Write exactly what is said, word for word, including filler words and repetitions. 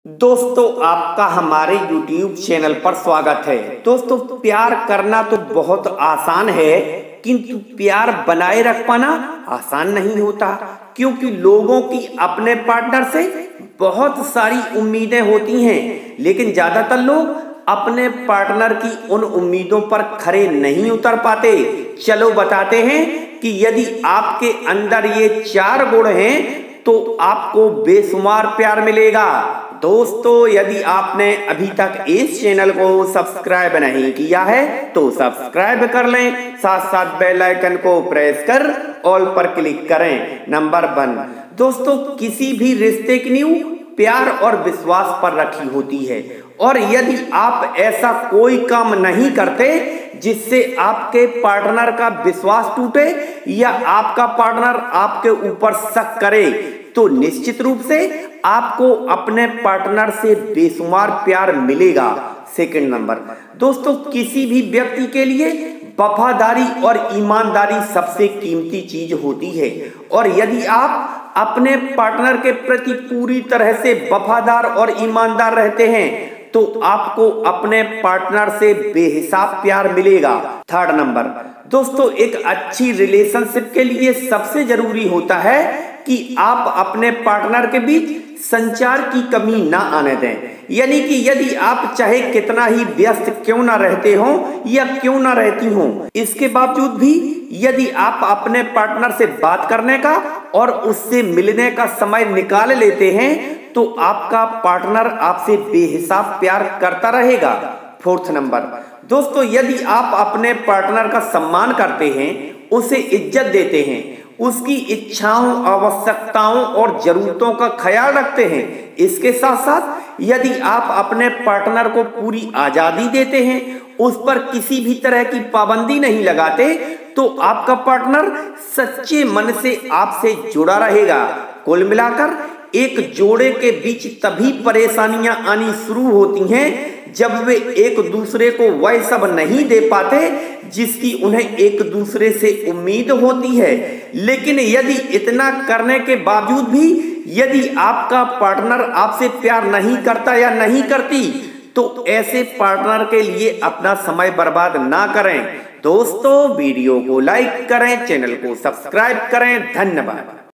दोस्तों, आपका हमारे YouTube चैनल पर स्वागत है। दोस्तों, प्यार करना तो बहुत आसान है, किंतु प्यार बनाए रख पाना आसान नहीं होता, क्योंकि लोगों की अपने पार्टनर से बहुत सारी उम्मीदें होती हैं, लेकिन ज्यादातर लोग अपने पार्टनर की उन उम्मीदों पर खरे नहीं उतर पाते। चलो बताते हैं कि यदि आपके अंदर ये चार गुण हैं तो आपको बेशुमार प्यार मिलेगा। दोस्तों, यदि आपने अभी तक इस चैनल को सब्सक्राइब नहीं किया है तो सब्सक्राइब कर लें, साथ साथ बेल आइकन को प्रेस कर ऑल पर क्लिक करें। नंबर वन, दोस्तों, किसी भी रिश्ते की नींव प्यार और विश्वास पर रखी होती है, और यदि आप ऐसा कोई काम नहीं करते जिससे आपके पार्टनर का विश्वास टूटे या आपका पार्टनर आपके ऊपर शक करे, तो निश्चित रूप से आपको अपने पार्टनर से बेशुमार प्यार मिलेगा। सेकंड नंबर, दोस्तों, किसी भी व्यक्ति के लिए वफादारी और ईमानदारी सबसे कीमती चीज होती है, और यदि आप अपने पार्टनर के प्रति पूरी तरह से वफादार और ईमानदार रहते हैं तो आपको अपने पार्टनर से बेहिसाब प्यार मिलेगा। थर्ड नंबर, दोस्तों, एक अच्छी रिलेशनशिप के लिए सबसे जरूरी होता है कि आप अपने पार्टनर के बीच संचार की कमी ना आने दें। यानी कि यदि आप चाहे कितना ही व्यस्त क्यों ना रहते हो या क्यों ना रहती हो, इसके बावजूद भी यदि आप अपने पार्टनर से बात करने का और उससे मिलने का समय निकाल लेते हैं तो आपका पार्टनर आपसे बेहिसाब प्यार करता रहेगा। फोर्थ नंबर, दोस्तों, यदि आप अपने पार्टनर का सम्मान करते हैं, उसे इज्जत देते हैं, उसकी इच्छाओं, आवश्यकताओं और जरूरतों का ख्याल रखते हैं, इसके साथ साथ यदि आप अपने पार्टनर को पूरी आजादी देते हैं, उस पर किसी भी तरह की पाबंदी नहीं लगाते, तो आपका पार्टनर सच्चे मन से आपसे जुड़ा रहेगा। कुल मिलाकर एक जोड़े के बीच तभी परेशानियां आनी शुरू होती हैं जब वे एक दूसरे को वह सब नहीं दे पाते जिसकी उन्हें एक दूसरे से उम्मीद होती है। लेकिन यदि इतना करने के बावजूद भी यदि आपका पार्टनर आपसे प्यार नहीं करता या नहीं करती, तो ऐसे पार्टनर के लिए अपना समय बर्बाद ना करें। दोस्तों, वीडियो को लाइक करें, चैनल को सब्सक्राइब करें। धन्यवाद।